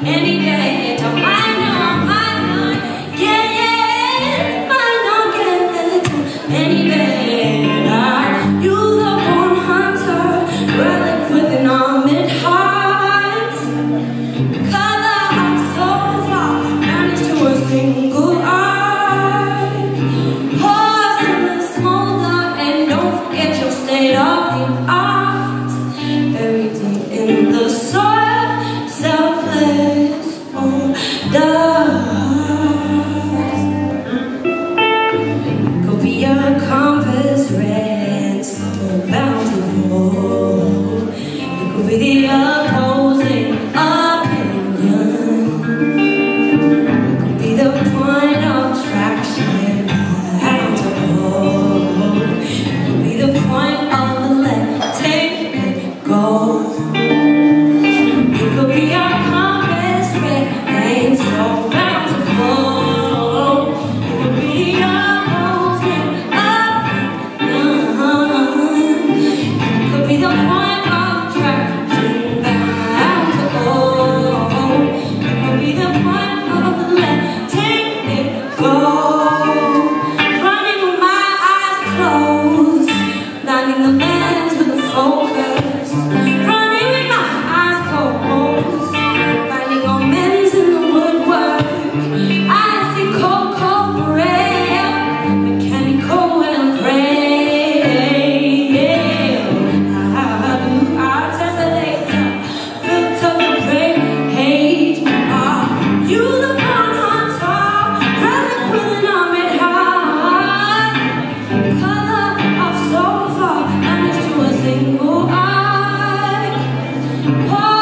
any day. Don't mind, no, mind, no. Yeah, yeah, mind, no, get it. Any day. You the born hunter, relic with an almond heart. Color of so far, managed to a single eye. Pause in the smolder and don't forget your state of the art. Buried deep in the soil, selfless on the heart. Go be a compass, red, so bountiful. It could be the opposing opinion. It could be the point of traction I don't know. It could be the point of the letting it go. It could be a compass, red, rain, so bountiful. It could be the opposing opinion. It could be the point of traction bound to go. It could be the point of letting it go. Running with my eyes closed, blinding the lens with a focus. Running with my eyes closed, finding omens in the woodwork. I see cold, cold rail, mechanical and frail. How do I tessellate, filter the great hate? Are you the born hunter, relic with an almond heart? Color of so far, managed to a single eye.